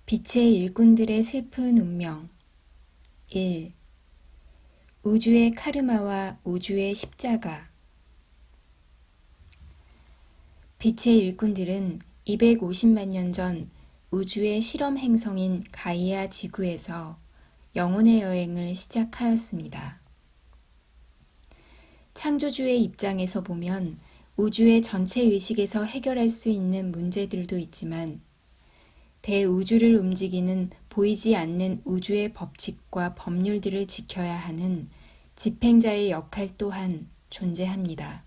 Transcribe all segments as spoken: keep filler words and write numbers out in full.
빛의 일꾼들의 슬픈 운명. 일. 우주의 카르마와 우주의 십자가. 빛의 일꾼들은 이백오십만 년 전 우주의 실험 행성인 가이아 지구에서 영혼의 여행을 시작하였습니다. 창조주의 입장에서 보면 우주의 전체 의식에서 해결할 수 있는 문제들도 있지만 대우주를 움직이는 보이지 않는 우주의 법칙과 법률들을 지켜야 하는 집행자의 역할 또한 존재합니다.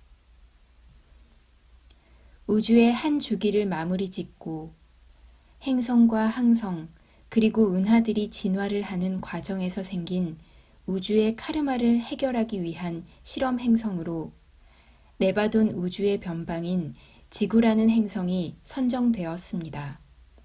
우주의 한 주기를 마무리 짓고 행성과 항성 그리고 은하들이 진화를 하는 과정에서 생긴 우주의 카르마를 해결하기 위한 실험 행성으로 네바돈 우주의 변방인 지구라는 행성이 선정되었습니다.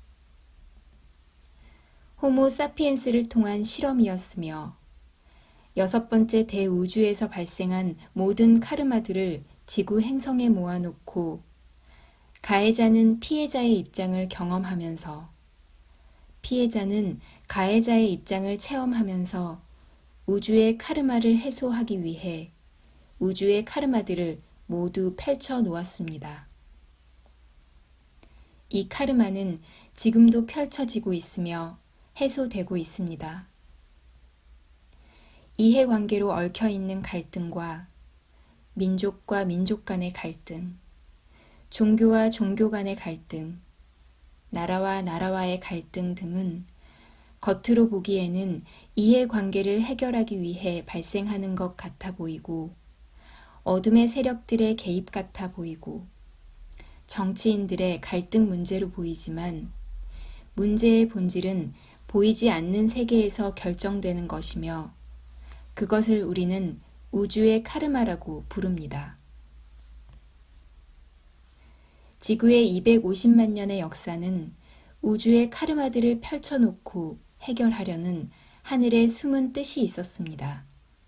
호모 사피엔스를 통한 실험이었으며 여섯 번째 대우주에서 발생한 모든 카르마들을 지구 행성에 모아놓고 가해자는 피해자의 입장을 경험하면서 피해자는 가해자의 입장을 체험하면서 우주의 카르마를 해소하기 위해 우주의 카르마들을 모두 펼쳐 놓았습니다. 이 카르마는 지금도 펼쳐지고 있으며 해소되고 있습니다. 이해관계로 얽혀있는 갈등과 민족과 민족 간의 갈등, 종교와 종교 간의 갈등, 나라와 나라와의 갈등 등은 겉으로 보기에는 이해관계를 해결하기 위해 발생하는 것 같아 보이고 어둠의 세력들의 개입 같아 보이고 정치인들의 갈등 문제로 보이지만 문제의 본질은 보이지 않는 세계에서 결정되는 것이며 그것을 우리는 우주의 카르마라고 부릅니다. 지구의 이백오십만 년의 역사는 우주의 카르마들을 펼쳐놓고 해결하려는 하늘의 숨은 뜻이 있었습니다.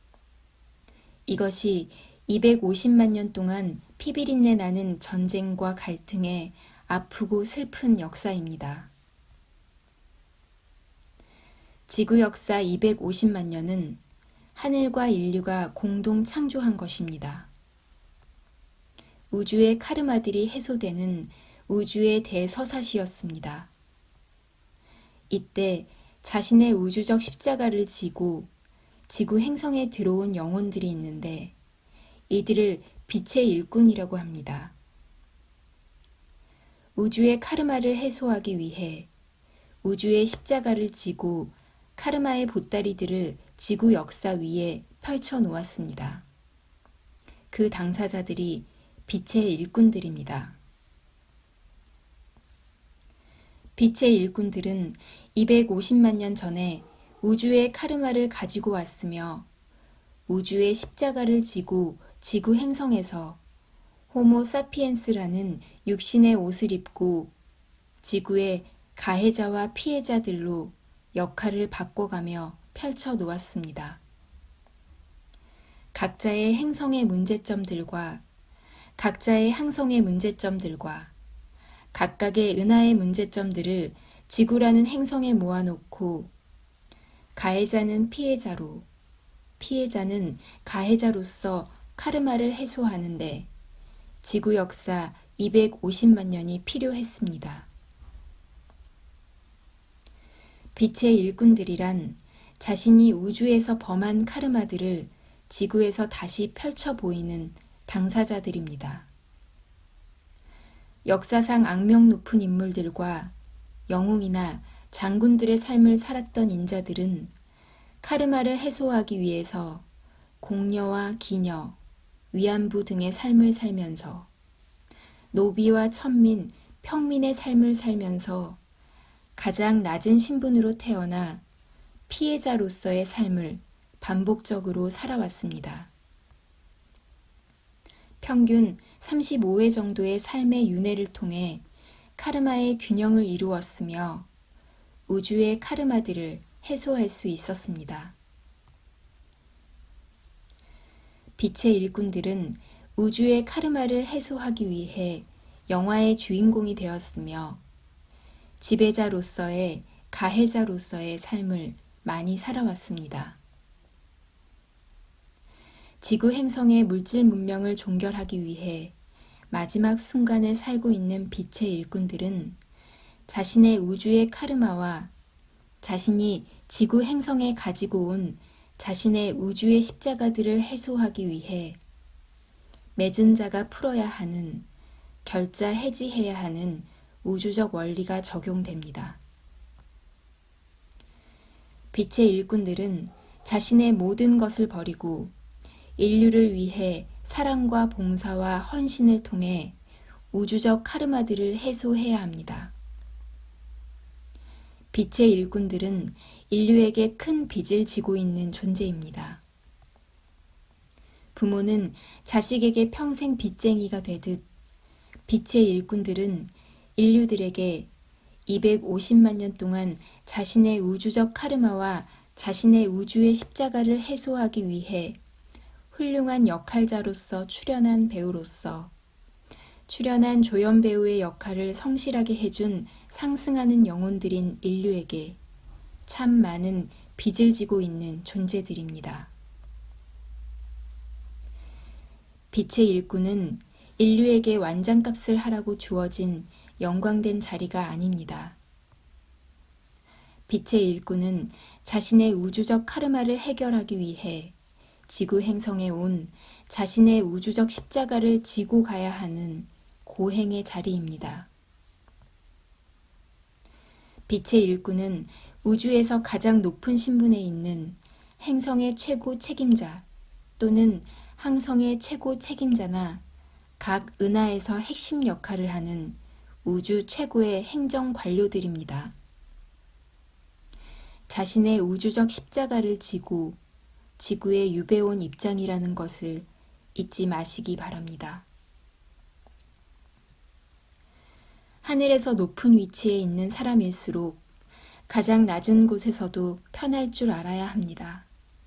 이것이 이백오십만 년 동안 피비린내 나는 전쟁과 갈등의 아프고 슬픈 역사입니다. 지구 역사 이백오십만 년은 하늘과 인류가 공동 창조한 것입니다. 우주의 카르마들이 해소되는 우주의 대서사시였습니다. 이때 자신의 우주적 십자가를 지고 지구 행성에 들어온 영혼들이 있는데 이들을 빛의 일꾼이라고 합니다. 우주의 카르마를 해소하기 위해 우주의 십자가를 지고 카르마의 보따리들을 지구 역사 위에 펼쳐 놓았습니다. 그 당사자들이 빛의 일꾼들입니다. 빛의 일꾼들은 이백오십만 년 전에 우주의 카르마를 가지고 왔으며 우주의 십자가를 지고 지구 행성에서 호모 사피엔스라는 육신의 옷을 입고 지구의 가해자와 피해자들로 역할을 바꿔가며 펼쳐 놓았습니다. 각자의 행성의 문제점들과 각자의 항성의 문제점들과 각각의 은하의 문제점들을 지구라는 행성에 모아놓고 가해자는 피해자로, 피해자는 가해자로서 카르마를 해소하는데 지구 역사 이백오십만 년이 필요했습니다. 빛의 일꾼들이란 자신이 우주에서 범한 카르마들을 지구에서 다시 펼쳐 보이는 당사자들입니다. 역사상 악명 높은 인물들과 영웅이나 장군들의 삶을 살았던 인자들은 카르마를 해소하기 위해서 공녀와 기녀, 위안부 등의 삶을 살면서 노비와 천민, 평민의 삶을 살면서 가장 낮은 신분으로 태어나 피해자로서의 삶을 반복적으로 살아왔습니다. 평균 삼십오 회 정도의 삶의 윤회를 통해 카르마의 균형을 이루었으며 우주의 카르마들을 해소할 수 있었습니다. 빛의 일꾼들은 우주의 카르마를 해소하기 위해 영화의 주인공이 되었으며 지배자로서의 가해자로서의 삶을 많이 살아왔습니다. 지구 행성의 물질 문명을 종결하기 위해 마지막 순간을 살고 있는 빛의 일꾼들은 자신의 우주의 카르마와 자신이 지구 행성에 가지고 온 자신의 우주의 십자가들을 해소하기 위해 맺은 자가 풀어야 하는, 결자 해지해야 하는 우주적 원리가 적용됩니다. 빛의 일꾼들은 자신의 모든 것을 버리고 인류를 위해 사랑과 봉사와 헌신을 통해 우주적 카르마들을 해소해야 합니다. 빛의 일꾼들은 인류에게 큰 빚을 지고 있는 존재입니다. 부모는 자식에게 평생 빚쟁이가 되듯 빛의 일꾼들은 인류들에게 이백오십만 년 동안 자신의 우주적 카르마와 자신의 우주의 십자가를 해소하기 위해 훌륭한 역할자로서 출연한 배우로서 출연한 조연 배우의 역할을 성실하게 해준 상승하는 영혼들인 인류에게 참 많은 빚을 지고 있는 존재들입니다. 빛의 일꾼은 인류에게 완장값을 하라고 주어진 영광된 자리가 아닙니다. 빛의 일꾼은 자신의 우주적 카르마를 해결하기 위해 지구 행성에 온 자신의 우주적 십자가를 지고 가야 하는 고행의 자리입니다. 빛의 일꾼은 우주에서 가장 높은 신분에 있는 행성의 최고 책임자 또는 항성의 최고 책임자나 각 은하에서 핵심 역할을 하는 우주 최고의 행정 관료들입니다. 자신의 우주적 십자가를 지고 지구에 유배온 입장이라는 것을 잊지 마시기 바랍니다. 하늘에서 높은 위치에 있는 사람일수록 가장 낮은 곳에서도 편할 줄 알아야 합니다.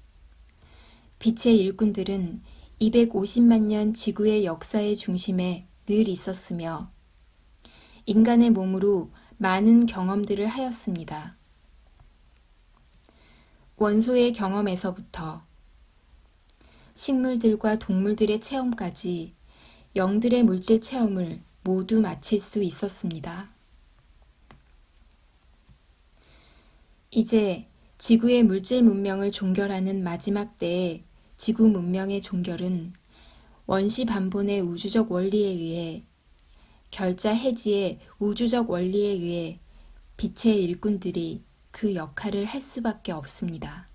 빛의 일꾼들은 이백오십만 년 지구의 역사의 중심에 늘 있었으며 인간의 몸으로 많은 경험들을 하였습니다. 원소의 경험에서부터 식물들과 동물들의 체험까지 영들의 물질 체험을 모두 마칠 수 있었습니다. 이제 지구의 물질 문명을 종결하는 마지막 때의 지구 문명의 종결은 원시 반본의 우주적 원리에 의해 결자 해지의 우주적 원리에 의해 빛의 일꾼들이 그 역할을 할 수밖에 없습니다.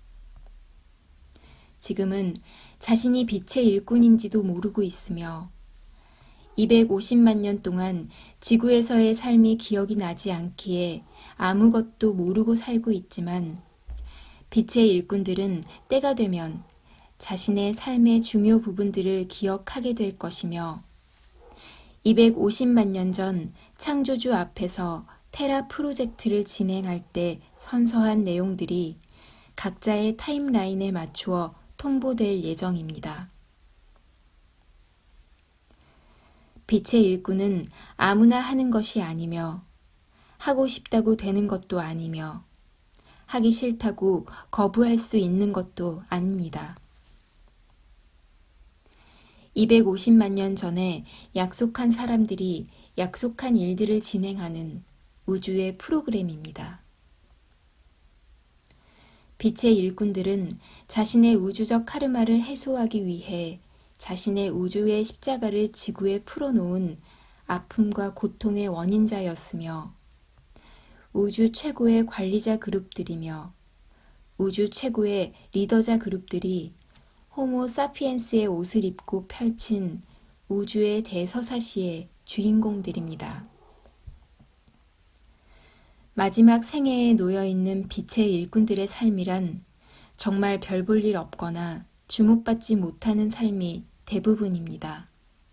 지금은 자신이 빛의 일꾼인지도 모르고 있으며 이백오십만 년 동안 지구에서의 삶이 기억이 나지 않기에 아무것도 모르고 살고 있지만 빛의 일꾼들은 때가 되면 자신의 삶의 중요 부분들을 기억하게 될 것이며 이백오십만 년 전 창조주 앞에서 테라 프로젝트를 진행할 때 선서한 내용들이 각자의 타임라인에 맞추어 통보될 예정입니다. 빛의 일꾼은 아무나 하는 것이 아니며 하고 싶다고 되는 것도 아니며 하기 싫다고 거부할 수 있는 것도 아닙니다. 이백오십만 년 전에 약속한 사람들이 약속한 일들을 진행하는 우주의 프로그램입니다. 빛의 일꾼들은 자신의 우주적 카르마를 해소하기 위해 자신의 우주의 십자가를 지구에 풀어놓은 아픔과 고통의 원인자였으며 우주 최고의 관리자 그룹들이며 우주 최고의 리더자 그룹들이 호모 사피엔스의 옷을 입고 펼친 우주의 대서사시의 주인공들입니다. 마지막 생애에 놓여있는 빛의 일꾼들의 삶이란 정말 별 볼 일 없거나 주목받지 못하는 삶이 대부분입니다.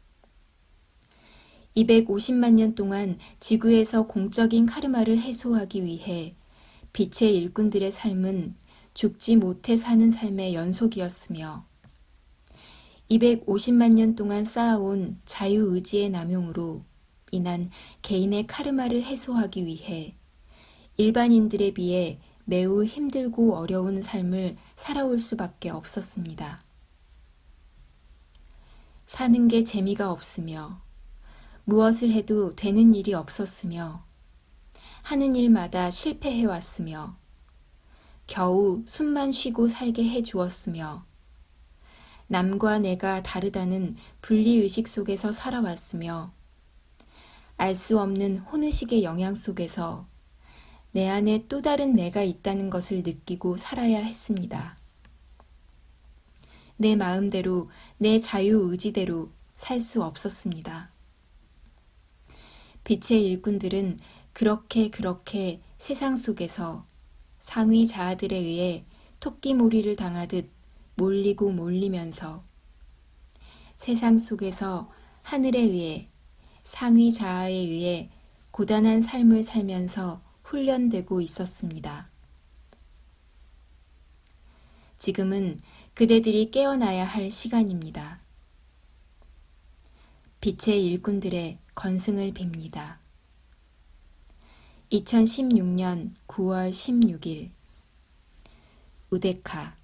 이백오십만 년 동안 지구에서 공적인 카르마를 해소하기 위해 빛의 일꾼들의 삶은 죽지 못해 사는 삶의 연속이었으며 이백오십만 년 동안 쌓아온 자유의지의 남용으로 인한 개인의 카르마를 해소하기 위해 일반인들에 비해 매우 힘들고 어려운 삶을 살아올 수밖에 없었습니다. 사는 게 재미가 없으며 무엇을 해도 되는 일이 없었으며 하는 일마다 실패해왔으며 겨우 숨만 쉬고 살게 해주었으며 남과 내가 다르다는 분리의식 속에서 살아왔으며 알 수 없는 혼의식의 영향 속에서 내 안에 또 다른 내가 있다는 것을 느끼고 살아야 했습니다. 내 마음대로, 내 자유의지대로 살 수 없었습니다. 빛의 일꾼들은 그렇게 그렇게 세상 속에서 상위 자아들에 의해 토끼몰이를 당하듯 몰리고 몰리면서 세상 속에서 하늘에 의해 상위 자아에 의해 고단한 삶을 살면서 훈련되고 있었습니다. 지금은 그대들이 깨어나야 할 시간입니다. 빛의 일꾼들의 건승을 빕니다. 이천십육 년 구월 십육 일 우데카